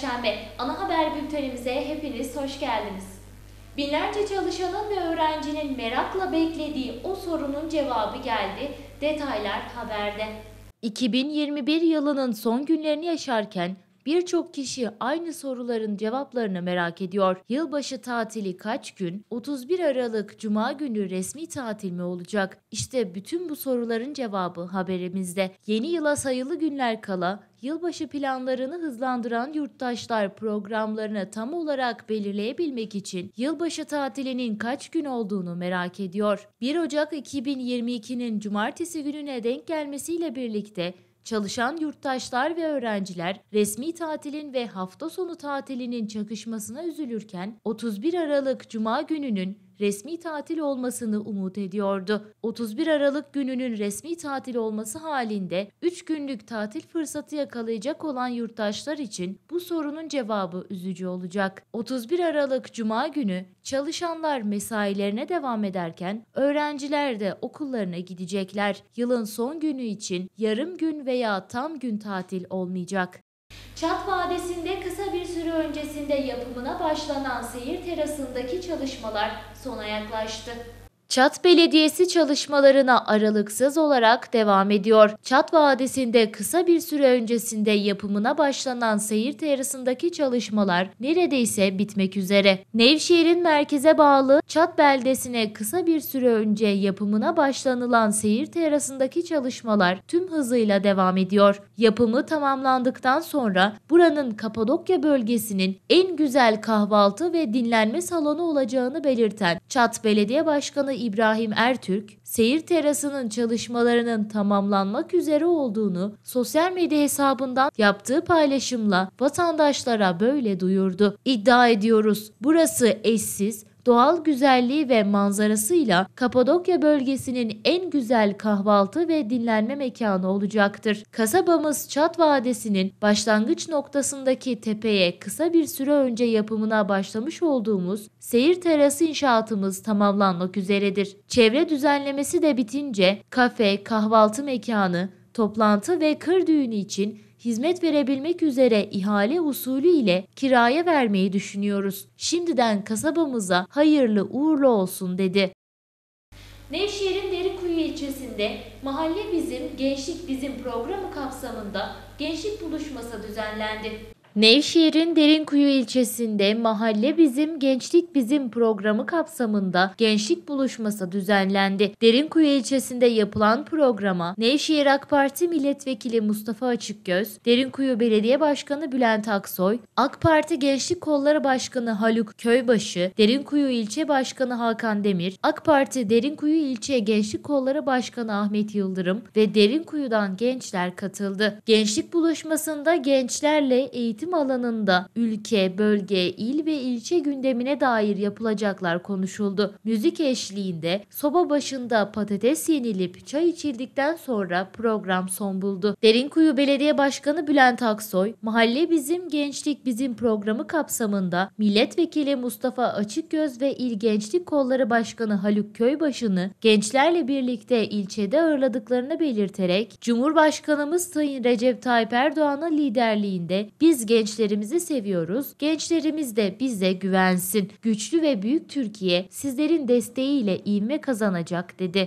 Perşembe ana haber bültenimize hepiniz hoş geldiniz. Binlerce çalışanın ve öğrencinin merakla beklediği o sorunun cevabı geldi. Detaylar haberde. 2021 yılının son günlerini yaşarken birçok kişi aynı soruların cevaplarını merak ediyor. Yılbaşı tatili kaç gün? 31 Aralık Cuma günü resmi tatil mi olacak? İşte bütün bu soruların cevabı haberimizde. Yeni yıla sayılı günler kala yılbaşı planlarını hızlandıran yurttaşlar programlarını tam olarak belirleyebilmek için yılbaşı tatilinin kaç gün olduğunu merak ediyor. 1 Ocak 2022'nin cumartesi gününe denk gelmesiyle birlikte çalışan yurttaşlar ve öğrenciler resmi tatilin ve hafta sonu tatilinin çakışmasına üzülürken 31 Aralık Cuma gününün resmi tatil olmasını umut ediyordu. 31 Aralık gününün resmi tatil olması halinde 3 günlük tatil fırsatı yakalayacak olan yurttaşlar için bu sorunun cevabı üzücü olacak. 31 Aralık Cuma günü çalışanlar mesailerine devam ederken öğrenciler de okullarına gidecekler. Yılın son günü için yarım gün veya tam gün tatil olmayacak. Çat Vadisi'nde kısa bir süre öncesinde yapımına başlanan seyir terasındaki çalışmalar sona yaklaştı. Çat Belediyesi çalışmalarına aralıksız olarak devam ediyor. Çat Vadisi'nde kısa bir süre öncesinde yapımına başlanan seyir terasındaki çalışmalar neredeyse bitmek üzere. Nevşehir'in merkeze bağlı Çat beldesine kısa bir süre önce yapımına başlanılan seyir terasındaki çalışmalar tüm hızıyla devam ediyor. Yapımı tamamlandıktan sonra buranın Kapadokya bölgesinin en güzel kahvaltı ve dinlenme salonu olacağını belirten Çat Belediye Başkanı İbrahim Ertürk, seyir terasının çalışmalarının tamamlanmak üzere olduğunu sosyal medya hesabından yaptığı paylaşımla vatandaşlara böyle duyurdu. İddia ediyoruz, burası eşsiz, doğal güzelliği ve manzarasıyla Kapadokya bölgesinin en güzel kahvaltı ve dinlenme mekanı olacaktır. Kasabamız Çat Vadisi'nin başlangıç noktasındaki tepeye kısa bir süre önce yapımına başlamış olduğumuz seyir terası inşaatımız tamamlanmak üzeredir. Çevre düzenlemesi de bitince kafe, kahvaltı mekanı, toplantı ve kır düğünü için hizmet verebilmek üzere ihale usulü ile kiraya vermeyi düşünüyoruz. Şimdiden kasabamıza hayırlı uğurlu olsun dedi. Nevşehir'in Derinkuyu ilçesinde Mahalle Bizim, Gençlik Bizim programı kapsamında gençlik buluşması düzenlendi. Nevşehir'in Derinkuyu ilçesinde Mahalle Bizim, Gençlik Bizim programı kapsamında gençlik buluşması düzenlendi. Derinkuyu ilçesinde yapılan programa Nevşehir AK Parti Milletvekili Mustafa Açıkgöz, Derinkuyu Belediye Başkanı Bülent Aksoy, AK Parti Gençlik Kolları Başkanı Haluk Köybaşı, Derinkuyu İlçe Başkanı Hakan Demir, AK Parti Derinkuyu İlçe Gençlik Kolları Başkanı Ahmet Yıldırım ve Derinkuyu'dan gençler katıldı. Gençlik buluşmasında gençlerle eğitim alanında ülke, bölge, il ve ilçe gündemine dair yapılacaklar konuşuldu. Müzik eşliğinde soba başında patates yenilip çay içildikten sonra program son buldu. Derinkuyu Belediye Başkanı Bülent Aksoy, Mahalle Bizim, Gençlik Bizim programı kapsamında Milletvekili Mustafa Açıkgöz ve İl Gençlik Kolları Başkanı Haluk Köybaşı'nı gençlerle birlikte ilçede ağırladıklarını belirterek Cumhurbaşkanımız Sayın Recep Tayyip Erdoğan'ın liderliğinde biz gençlerimizi seviyoruz, gençlerimiz de bize güvensin. Güçlü ve büyük Türkiye sizlerin desteğiyle ivme kazanacak dedi.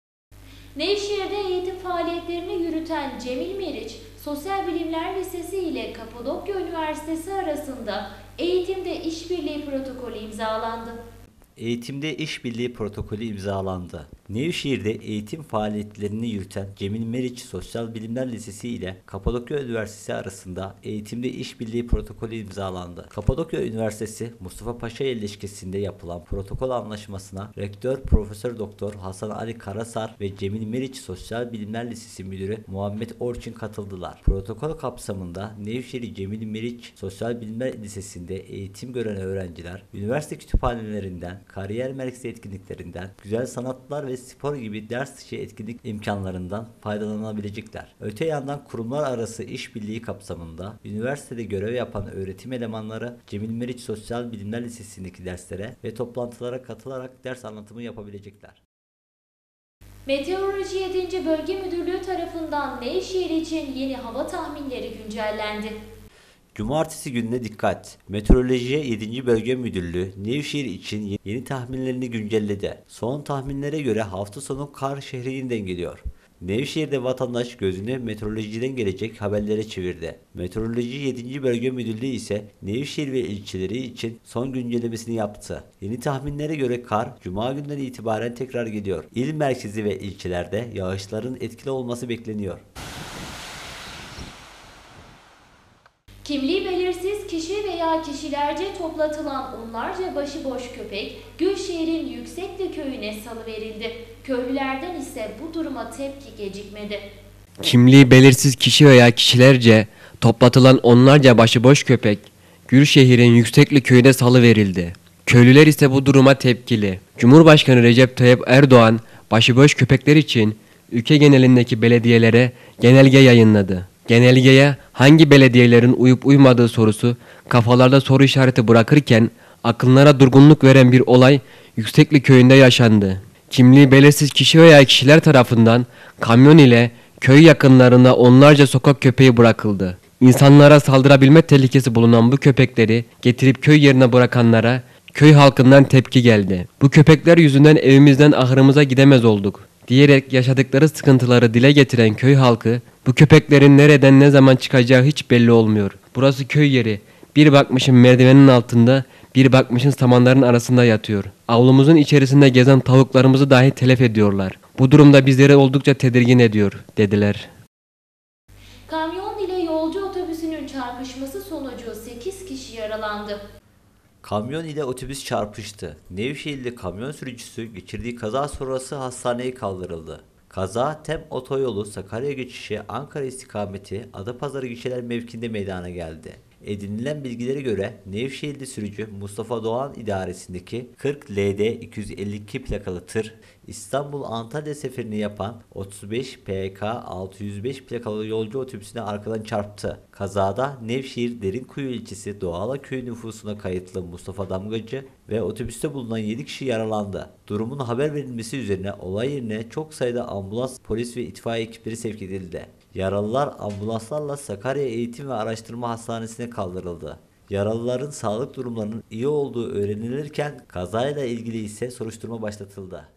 Nevşehir'de eğitim faaliyetlerini yürüten Cemil Meriç, Sosyal Bilimler Lisesi ile Kapadokya Üniversitesi arasında eğitimde işbirliği protokolü imzalandı. Eğitimde işbirliği protokolü imzalandı. Nevşehir'de eğitim faaliyetlerini yürüten Cemil Meriç Sosyal Bilimler Lisesi ile Kapadokya Üniversitesi arasında eğitimde işbirliği protokolü imzalandı. Kapadokya Üniversitesi Mustafa Paşa ilişkisinde yapılan protokol anlaşmasına Rektör Profesör Doktor Hasan Ali Karasar ve Cemil Meriç Sosyal Bilimler Lisesi Müdürü Muhammed Orçun katıldılar. Protokol kapsamında Nevşehir Cemil Meriç Sosyal Bilimler Lisesi'nde eğitim gören öğrenciler üniversite kütüphanelerinden, kariyer merkezi etkinliklerinden, güzel sanatlar ve spor gibi ders dışı etkinlik imkanlarından faydalanabilecekler. Öte yandan kurumlar arası işbirliği kapsamında üniversitede görev yapan öğretim elemanları Cemil Meriç Sosyal Bilimler Lisesi'ndeki derslere ve toplantılara katılarak ders anlatımı yapabilecekler. Meteoroloji 7. Bölge Müdürlüğü tarafından Nevşehir için yeni hava tahminleri güncellendi. Cumartesi gününe dikkat. Meteorolojiye 7. Bölge Müdürlüğü Nevşehir için yeni tahminlerini güncelledi. Son tahminlere göre hafta sonu kar şehri yeniden geliyor. Nevşehir'de vatandaş gözünü meteorolojiden gelecek haberlere çevirdi. Meteoroloji 7. Bölge Müdürlüğü ise Nevşehir ve ilçeleri için son güncellemesini yaptı. Yeni tahminlere göre kar Cuma günden itibaren tekrar geliyor. İl merkezi ve ilçelerde yağışların etkili olması bekleniyor. Kimliği belirsiz kişi veya kişilerce toplatılan onlarca başıboş köpek Gülşehir'in Yüksekli köyüne salıverildi. Köylülerden ise bu duruma tepki gecikmedi. Kimliği belirsiz kişi veya kişilerce toplatılan onlarca başıboş köpek Gülşehir'in Yüksekli köyüne salıverildi. Köylüler ise bu duruma tepkili. Cumhurbaşkanı Recep Tayyip Erdoğan başıboş köpekler için ülke genelindeki belediyelere genelge yayınladı. Genelgeye hangi belediyelerin uyup uymadığı sorusu kafalarda soru işareti bırakırken akıllara durgunluk veren bir olay Yüksekli köyünde yaşandı. Kimliği belirsiz kişi veya kişiler tarafından kamyon ile köy yakınlarında onlarca sokak köpeği bırakıldı. İnsanlara saldırabilme tehlikesi bulunan bu köpekleri getirip köy yerine bırakanlara köy halkından tepki geldi. Bu köpekler yüzünden evimizden ahırımıza gidemez olduk diyerek yaşadıkları sıkıntıları dile getiren köy halkı, bu köpeklerin nereden ne zaman çıkacağı hiç belli olmuyor. Burası köy yeri. Bir bakmışın merdivenin altında, bir bakmışın samanların arasında yatıyor. Avlumuzun içerisinde gezen tavuklarımızı dahi telef ediyorlar. Bu durumda bizleri oldukça tedirgin ediyor, dediler. Kamyon ile yolcu otobüsünün çarpışması sonucu 8 kişi yaralandı. Kamyon ile otobüs çarpıştı. Nevşehirli kamyon sürücüsü geçirdiği kaza sonrası hastaneye kaldırıldı. Kaza Tem Otoyolu Sakarya geçişi Ankara istikameti Adapazarı gişeler mevkinde meydana geldi. Edinilen bilgilere göre Nevşehirli sürücü Mustafa Doğan idaresindeki 40 LD 252 plakalı tır İstanbul-Antalya seferini yapan 35 PK 605 plakalı yolcu otobüsüne arkadan çarptı. Kazada Nevşehir Derinkuyu ilçesi Doğala köyü nüfusuna kayıtlı Mustafa Damgacı ve otobüste bulunan 7 kişi yaralandı. Durumun haber verilmesi üzerine olay yerine çok sayıda ambulans, polis ve itfaiye ekipleri sevk edildi. Yaralılar ambulanslarla Sakarya Eğitim ve Araştırma Hastanesi'ne kaldırıldı. Yaralıların sağlık durumlarının iyi olduğu öğrenilirken kazayla ilgili ise soruşturma başlatıldı.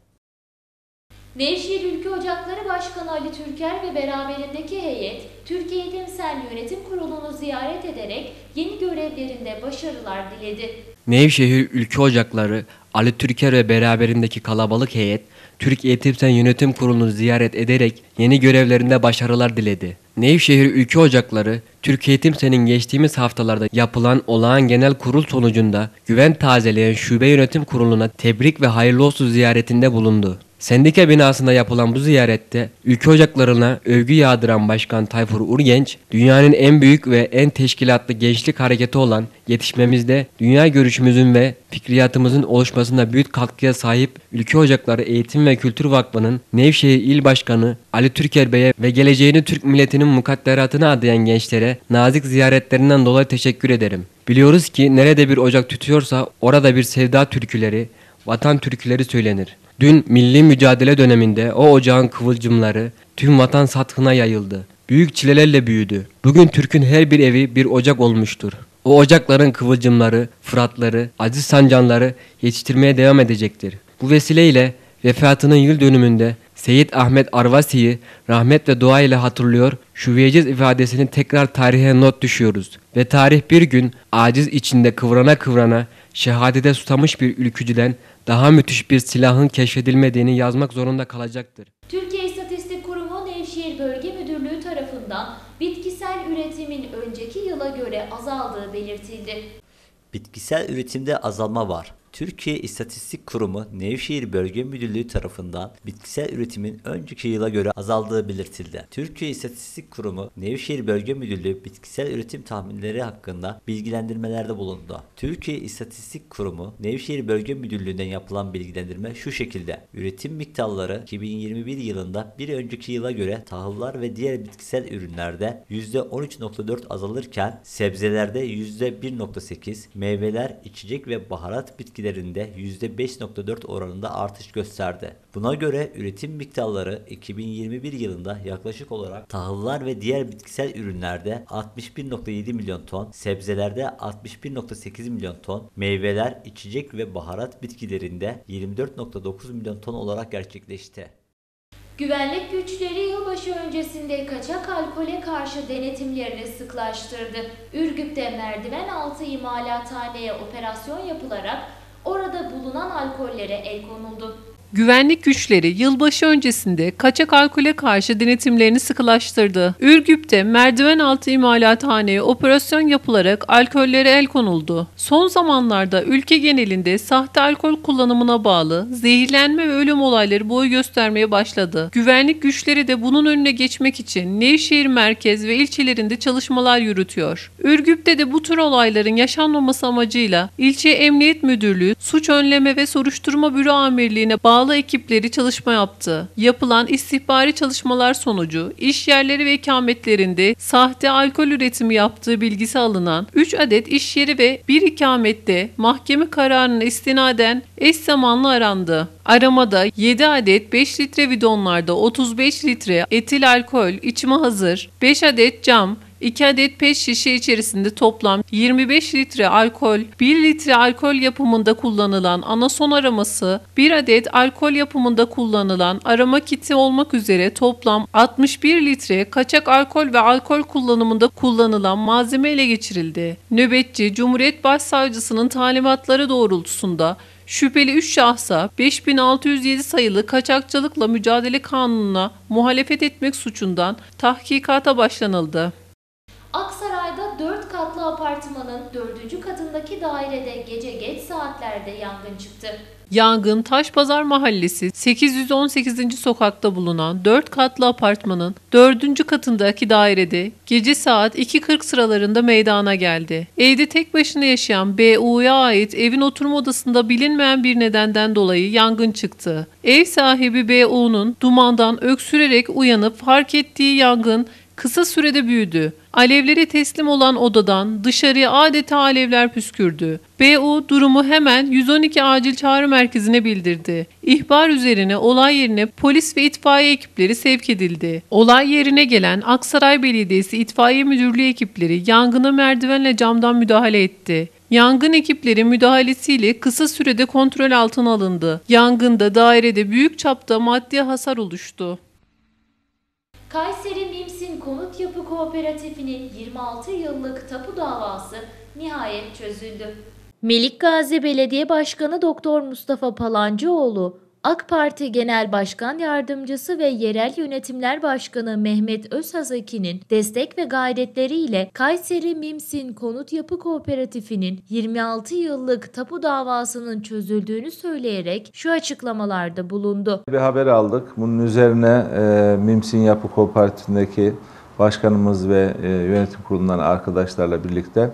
Nevşehir Ülke Ocakları Başkanı Ali Türker ve beraberindeki heyet, Türkiye Eğitimsel Yönetim Kurulu'nu ziyaret ederek yeni görevlerinde başarılar diledi. Nevşehir Ülke Ocakları Ali Türker ve beraberindeki kalabalık heyet, Türk Eğitimsel Yönetim Kurulu'nu ziyaret ederek yeni görevlerinde başarılar diledi. Nevşehir Ülke Ocakları, Türk Eğitimsel'in geçtiğimiz haftalarda yapılan olağan genel kurul sonucunda güven tazeleyen Şube Yönetim Kurulu'na tebrik ve hayırlı olsun ziyaretinde bulundu. Sendika binasında yapılan bu ziyarette ülke ocaklarına övgü yağdıran Başkan Tayfur Urgenç, dünyanın en büyük ve en teşkilatlı gençlik hareketi olan yetişmemizde dünya görüşümüzün ve fikriyatımızın oluşmasında büyük katkıya sahip Ülke Ocakları Eğitim ve Kültür Vakfı'nın Nevşehir İl Başkanı Ali Türker Bey'e ve geleceğini Türk milletinin mukadderatına adayan gençlere nazik ziyaretlerinden dolayı teşekkür ederim. Biliyoruz ki nerede bir ocak tütüyorsa orada bir sevda türküleri, vatan türküleri söylenir. Dün milli mücadele döneminde o ocağın kıvılcımları tüm vatan sathına yayıldı. Büyük çilelerle büyüdü. Bugün Türk'ün her bir evi bir ocak olmuştur. O ocakların kıvılcımları, fıratları, aziz sancanları yetiştirmeye devam edecektir. Bu vesileyle vefatının yıl dönümünde Seyyid Ahmet Arvasi'yi rahmet ve dua ile hatırlıyor, şu veciz ifadesini tekrar tarihe not düşüyoruz. Ve tarih bir gün aciz içinde kıvrana kıvrana şehadete susamış bir ülkücüden daha müthiş bir silahın keşfedilmediğini yazmak zorunda kalacaktır. Türkiye İstatistik Kurumu Nevşehir Bölge Müdürlüğü tarafından bitkisel üretimin önceki yıla göre azaldığı belirtildi. Bitkisel üretimde azalma var. Türkiye İstatistik Kurumu Nevşehir Bölge Müdürlüğü tarafından bitkisel üretimin önceki yıla göre azaldığı belirtildi. Türkiye İstatistik Kurumu Nevşehir Bölge Müdürlüğü bitkisel üretim tahminleri hakkında bilgilendirmelerde bulundu. Türkiye İstatistik Kurumu Nevşehir Bölge Müdürlüğü'nden yapılan bilgilendirme şu şekilde: üretim miktarları 2021 yılında bir önceki yıla göre tahıllar ve diğer bitkisel ürünlerde %13.4 azalırken sebzelerde %1.8, meyveler, içecek ve baharat bitkisi bitkilerinde %5.4 oranında artış gösterdi. Buna göre üretim miktarları 2021 yılında yaklaşık olarak tahıllar ve diğer bitkisel ürünlerde 61.7 milyon ton, sebzelerde 61.8 milyon ton, meyveler, içecek ve baharat bitkilerinde 24.9 milyon ton olarak gerçekleşti. Güvenlik güçleri yılbaşı öncesinde kaçak alkole karşı denetimlerini sıklaştırdı. Ürgüp'te merdiven altı imalathaneye operasyon yapılarak orada bulunan alkollere el konuldu. Güvenlik güçleri yılbaşı öncesinde kaçak alkole karşı denetimlerini sıkılaştırdı. Ürgüp'te merdiven altı imalathaneye operasyon yapılarak alkollere el konuldu. Son zamanlarda ülke genelinde sahte alkol kullanımına bağlı zehirlenme ve ölüm olayları boy göstermeye başladı. Güvenlik güçleri de bunun önüne geçmek için Nevşehir merkez ve ilçelerinde çalışmalar yürütüyor. Ürgüp'te de bu tür olayların yaşanmaması amacıyla ilçe emniyet müdürlüğü, suç önleme ve soruşturma büro amirliğine bağlı ekipleri çalışma yaptı. Yapılan istihbari çalışmalar sonucu iş yerleri ve ikametlerinde sahte alkol üretimi yaptığı bilgisi alınan 3 adet iş yeri ve 1 ikamette mahkeme kararına istinaden eş zamanlı arandı. Aramada 7 adet 5 litre bidonlarda 35 litre etil alkol içime hazır, 5 adet cam, 2 adet pet şişe içerisinde toplam 25 litre alkol, 1 litre alkol yapımında kullanılan anason araması, 1 adet alkol yapımında kullanılan arama kiti olmak üzere toplam 61 litre kaçak alkol ve alkol kullanımında kullanılan malzeme ele geçirildi. Nöbetçi Cumhuriyet Başsavcısının talimatları doğrultusunda şüpheli 3 şahsa 5607 sayılı kaçakçılıkla mücadele kanununa muhalefet etmek suçundan tahkikata başlanıldı. Aksaray'da 4 katlı apartmanın 4. katındaki dairede gece geç saatlerde yangın çıktı. Yangın Taşpazar Mahallesi 818. sokakta bulunan 4 katlı apartmanın 4. katındaki dairede gece saat 2.40 sıralarında meydana geldi. Evde tek başına yaşayan B.U.'ya ait evin oturma odasında bilinmeyen bir nedenden dolayı yangın çıktı. Ev sahibi B.U.'nun dumandan öksürerek uyanıp fark ettiği yangın kısa sürede büyüdü. Alevlere teslim olan odadan dışarıya adeta alevler püskürdü. B.U. durumu hemen 112 acil çağrı merkezine bildirdi. İhbar üzerine olay yerine polis ve itfaiye ekipleri sevk edildi. Olay yerine gelen Aksaray Belediyesi İtfaiye Müdürlüğü ekipleri yangına merdivenle camdan müdahale etti. Yangın ekipleri müdahalesiyle kısa sürede kontrol altına alındı. Yangında dairede büyük çapta maddi hasar oluştu. Kayseri Mimsin Konut Yapı Kooperatifinin 26 yıllık tapu davası nihayet çözüldü. Melikgazi Belediye Başkanı Doktor Mustafa Palancıoğlu, AK Parti Genel Başkan Yardımcısı ve Yerel Yönetimler Başkanı Mehmet Özhazaki'nin destek ve gayretleriyle Kayseri Mimsin Konut Yapı Kooperatifinin 26 yıllık tapu davasının çözüldüğünü söyleyerek şu açıklamalarda bulundu. Bir haber aldık. Bunun üzerine Mimsin Yapı Kooperatifindeki başkanımız ve yönetim kurulundan arkadaşlarla birlikte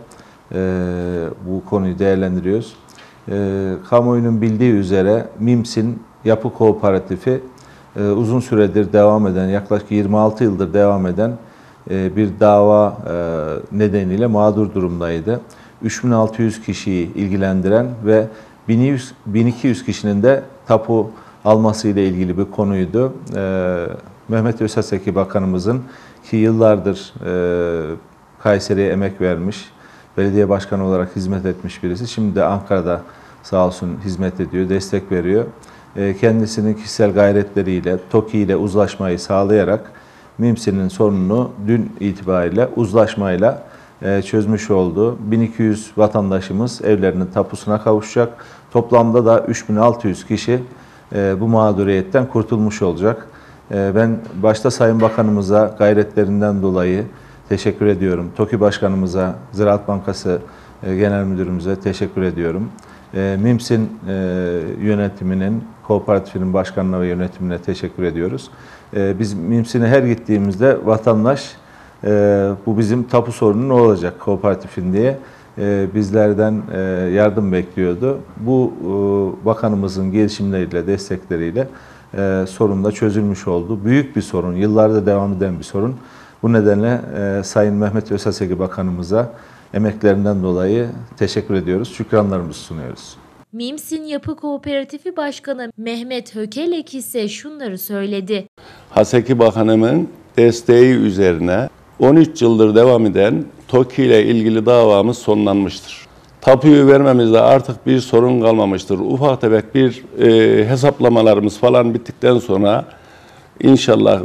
bu konuyu değerlendiriyoruz. Kamuoyunun bildiği üzere Mimsin Yapı Kooperatifi uzun süredir devam eden, yaklaşık 26 yıldır devam eden bir dava nedeniyle mağdur durumdaydı. 3600 kişiyi ilgilendiren ve 1200 kişinin de tapu almasıyla ilgili bir konuydu. Mehmet Özhaseki Bakanımızın ki yıllardır Kayseri'ye emek vermiş, belediye başkanı olarak hizmet etmiş birisi. Şimdi de Ankara'da sağ olsun hizmet ediyor, destek veriyor. Kendisinin kişisel gayretleriyle, TOKİ ile uzlaşmayı sağlayarak Mimsin'in sorununu dün itibariyle uzlaşmayla çözmüş oldu. 1200 vatandaşımız evlerinin tapusuna kavuşacak. Toplamda da 3600 kişi bu mağduriyetten kurtulmuş olacak. Ben başta Sayın Bakanımıza gayretlerinden dolayı teşekkür ediyorum. TOKİ Başkanımıza, Ziraat Bankası Genel Müdürümüze teşekkür ediyorum. Mimsin yönetiminin, kooperatifinin başkanına ve yönetimine teşekkür ediyoruz. Biz Mimsin'e her gittiğimizde vatandaş bu bizim tapu sorunu ne olacak kooperatifin diye bizlerden yardım bekliyordu. Bu bakanımızın gelişimleriyle, destekleriyle sorun da çözülmüş oldu. Büyük bir sorun, yıllarda devam eden bir sorun. Bu nedenle Sayın Mehmet Özhaseki Bakanımıza emeklerinden dolayı teşekkür ediyoruz, şükranlarımızı sunuyoruz. Mimsin Yapı Kooperatifi Başkanı Mehmet Hökelek ise şunları söyledi. Haseki Bakanımın desteği üzerine 13 yıldır devam eden TOKİ ile ilgili davamız sonlanmıştır. Tapuyu vermemizde artık bir sorun kalmamıştır. Ufak tefek bir hesaplamalarımız falan bittikten sonra inşallah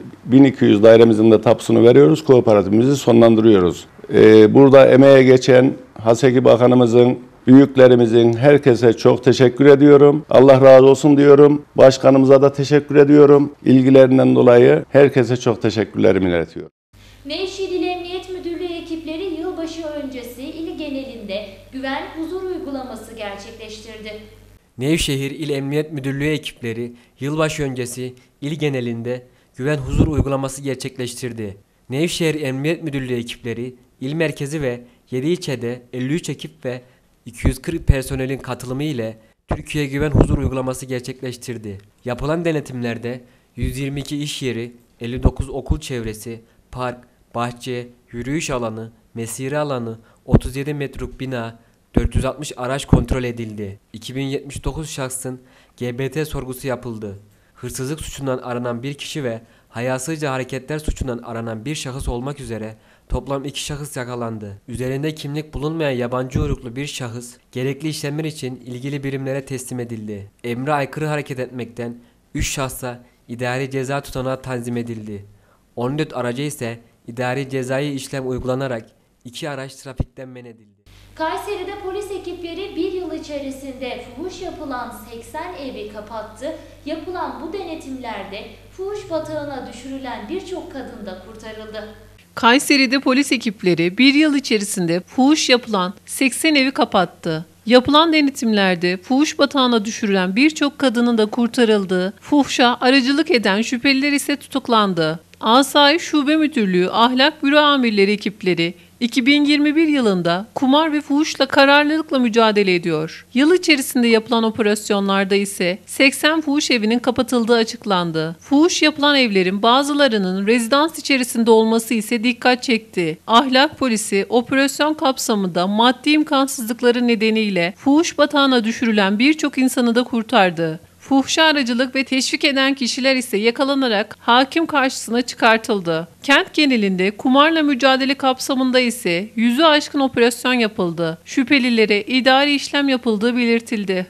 1200 dairemizin de tapusunu veriyoruz, kooperatifimizi sonlandırıyoruz. Burada emeğe geçen Haseki Bakanımızın, büyüklerimizin, herkese çok teşekkür ediyorum. Allah razı olsun diyorum. Başkanımıza da teşekkür ediyorum. İlgilerinden dolayı herkese çok teşekkürlerimi iletiyorum. Nevşehir İl Emniyet Müdürlüğü ekipleri yılbaşı öncesi il genelinde güven huzur uygulaması gerçekleştirdi. Nevşehir İl Emniyet Müdürlüğü ekipleri yılbaşı öncesi il genelinde güven huzur uygulaması gerçekleştirdi. Nevşehir Emniyet Müdürlüğü ekipleri il merkezi ve 7 ilçede 53 ekip ve 240 personelin katılımı ile Türkiye Güven Huzur uygulaması gerçekleştirdi. Yapılan denetimlerde 122 iş yeri, 59 okul çevresi, park, bahçe, yürüyüş alanı, mesire alanı, 37 metruk bina, 460 araç kontrol edildi. 2079 şahsın GBT sorgusu yapıldı. Hırsızlık suçundan aranan bir kişi ve hayasızca hareketler suçundan aranan bir şahıs olmak üzere toplam 2 şahıs yakalandı. Üzerinde kimlik bulunmayan yabancı uyruklu bir şahıs gerekli işlemler için ilgili birimlere teslim edildi. Emre aykırı hareket etmekten 3 şahsa idari ceza tutanağı tanzim edildi. 14 araca ise idari cezai işlem uygulanarak 2 araç trafikten men edildi. Kayseri'de polis ekipleri bir yıl içerisinde fuhuş yapılan 80 evi kapattı. Yapılan bu denetimlerde fuhuş batağına düşürülen birçok kadın da kurtarıldı. Kayseri'de polis ekipleri bir yıl içerisinde fuhuş yapılan 80 evi kapattı. Yapılan denetimlerde fuhuş batağına düşürülen birçok kadının da kurtarıldığı, fuhuşa aracılık eden şüpheliler ise tutuklandı. Asayiş Şube Müdürlüğü Ahlak Büro Amirleri ekipleri 2021 yılında kumar ve fuhuşla kararlılıkla mücadele ediyor. Yıl içerisinde yapılan operasyonlarda ise 80 fuhuş evinin kapatıldığı açıklandı. Fuhuş yapılan evlerin bazılarının rezidans içerisinde olması ise dikkat çekti. Ahlak polisi operasyon kapsamında maddi imkansızlıkları nedeniyle fuhuş batağına düşürülen birçok insanı da kurtardı. Fuhuşa aracılık ve teşvik eden kişiler ise yakalanarak hakim karşısına çıkartıldı. Kent genelinde kumarla mücadele kapsamında ise 100'ü aşkın operasyon yapıldı. Şüphelilere idari işlem yapıldığı belirtildi.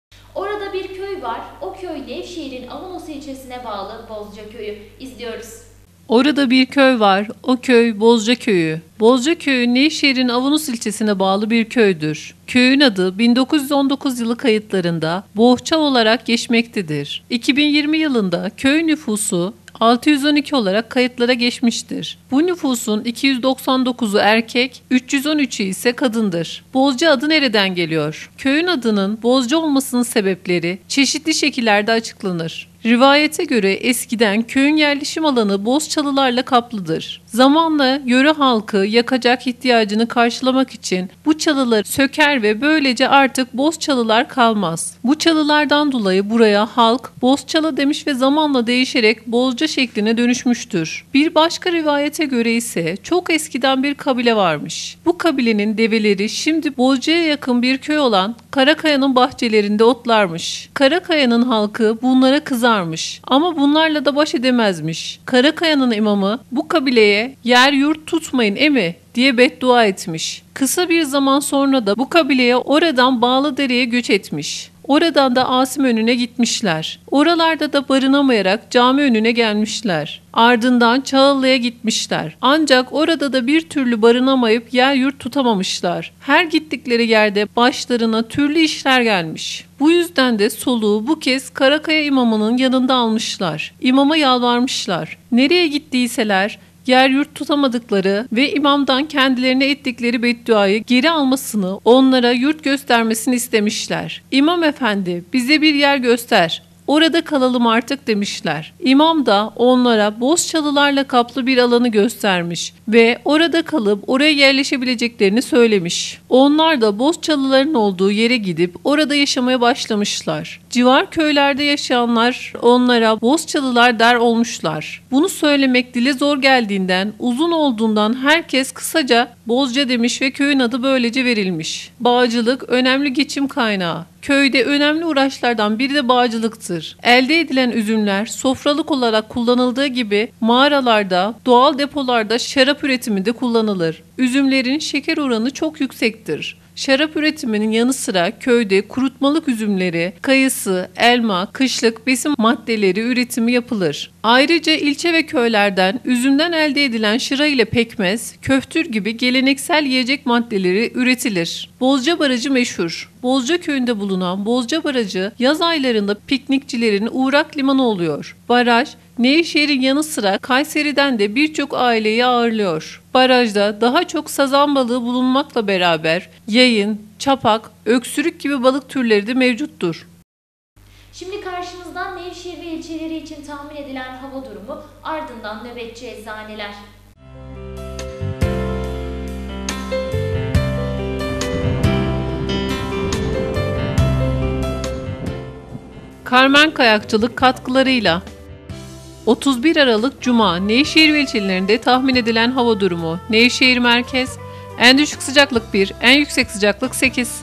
Orada bir köy var. O köy Nevşehir'in Avanos ilçesine bağlı Bozcaköy'ü. İzliyoruz. Orada bir köy var. O köy Bozcaköy'ü. Bozcaköy'ü Nevşehir'in Avanos ilçesine bağlı bir köydür. Köyün adı 1919 yılı kayıtlarında Bohça olarak geçmektedir. 2020 yılında köy nüfusu 612 olarak kayıtlara geçmiştir. Bu nüfusun 299'u erkek, 313'ü ise kadındır. Bozca adı nereden geliyor? Köyün adının Bozca olmasının sebepleri çeşitli şekillerde açıklanır. Rivayete göre eskiden köyün yerleşim alanı boz çalılarla kaplıdır. Zamanla yöre halkı yakacak ihtiyacını karşılamak için bu çalıları söker ve böylece artık boz çalılar kalmaz. Bu çalılardan dolayı buraya halk Bozçalı demiş ve zamanla değişerek Bozca şekline dönüşmüştür. Bir başka rivayete göre ise çok eskiden bir kabile varmış. Bu kabilenin develeri şimdi Bozca'ya yakın bir köy olan Karakaya'nın bahçelerinde otlarmış. Karakaya'nın halkı bunlara kızarmış ama bunlarla da baş edemezmiş. Karakaya'nın imamı bu kabileye yer yurt tutmayın emi diye beddua etmiş. Kısa bir zaman sonra da bu kabileye oradan Bağlıdere'ye göç etmiş. Oradan da Asım önüne gitmişler. Oralarda da barınamayarak cami önüne gelmişler. Ardından Çağıllı'ya gitmişler. Ancak orada da bir türlü barınamayıp yer yurt tutamamışlar. Her gittikleri yerde başlarına türlü işler gelmiş. Bu yüzden de soluğu bu kez Karakaya imamının yanında almışlar. İmama yalvarmışlar. Nereye gittiyseler yer yurt tutamadıkları ve imamdan kendilerine ettikleri bedduayı geri almasını, onlara yurt göstermesini istemişler. İmam efendi bize bir yer göster, orada kalalım artık demişler. İmam da onlara boz çalılarla kaplı bir alanı göstermiş ve orada kalıp oraya yerleşebileceklerini söylemiş. Onlar da boz çalıların olduğu yere gidip orada yaşamaya başlamışlar. Civar köylerde yaşayanlar onlara boz çalılar der olmuşlar. Bunu söylemek dile zor geldiğinden, uzun olduğundan herkes kısaca Bozca demiş ve köyün adı böylece verilmiş. Bağcılık önemli geçim kaynağı. Köyde önemli uğraşlardan biri de bağcılıktır. Elde edilen üzümler sofralık olarak kullanıldığı gibi mağaralarda, doğal depolarda şarap üretiminde kullanılır. Üzümlerin şeker oranı çok yüksektir. Şarap üretiminin yanı sıra köyde kurutmalık üzümleri, kayısı, elma, kışlık besin maddeleri üretimi yapılır. Ayrıca ilçe ve köylerden üzümden elde edilen şıra ile pekmez, köftür gibi geleneksel yiyecek maddeleri üretilir. Bozca Barajı meşhur. Bozca köyünde bulunan Bozca Barajı yaz aylarında piknikçilerin uğrak limanı oluyor. Baraj, Nevşehir'in yanı sıra Kayseri'den de birçok aileyi ağırlıyor. Barajda daha çok sazan balığı bulunmakla beraber yayın, çapak, öksürük gibi balık türleri de mevcuttur. Şimdi karşınızdan Nevşehir ve ilçeleri için tahmin edilen hava durumu, ardından nöbetçi eczaneler. Karmen Kayakçılık katkılarıyla 31 Aralık Cuma Nevşehir ve ilçelerinde tahmin edilen hava durumu. Nevşehir merkez, en düşük sıcaklık 1, en yüksek sıcaklık 8.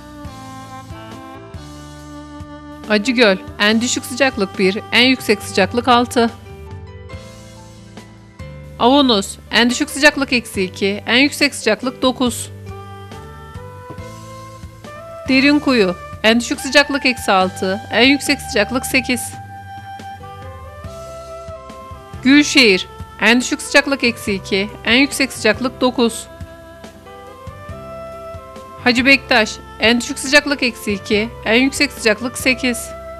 Acıgöl, en düşük sıcaklık 1, en yüksek sıcaklık 6. Avanos, en düşük sıcaklık -2, en yüksek sıcaklık 9. Derinkuyu, en düşük sıcaklık -6, en yüksek sıcaklık 8. Gülşehir, en düşük sıcaklık -2, en yüksek sıcaklık 9. Hacı Bektaş, en düşük sıcaklık -2, en yüksek sıcaklık 8.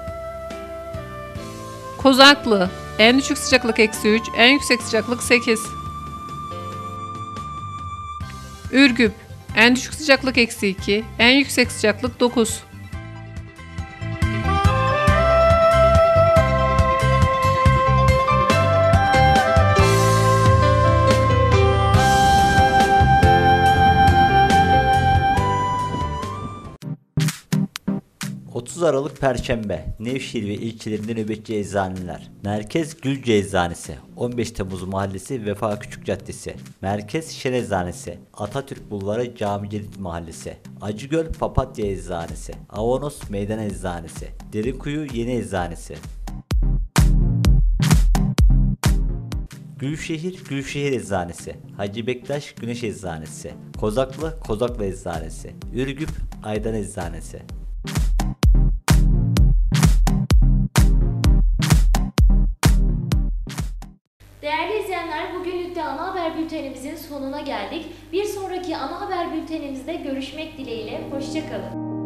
Kozaklı, en düşük sıcaklık -3, en yüksek sıcaklık 8. Ürgüp, en düşük sıcaklık -2, en yüksek sıcaklık 9. Aralık Perşembe, Nevşehir ve ilçelerinde nöbetçi eczaneler. Merkez Gülce Eczanesi, 15 Temmuz Mahallesi Vefa Küçük Caddesi. Merkez Şen Eczanesi, Atatürk Bulvarı Cami Celil Mahallesi. Acıgöl Papatya Eczanesi, Avanos Meydan Eczanesi, Derinkuyu Yeni Eczanesi. Gülşehir Gülşehir Eczanesi, Hacı Bektaş Güneş Eczanesi, Kozaklı Kozaklı Eczanesi, Ürgüp Aydan Eczanesi. Değerli izleyenler, bugünlük de ana haber bültenimizin sonuna geldik. Bir sonraki ana haber bültenimizde görüşmek dileğiyle, hoşça kalın.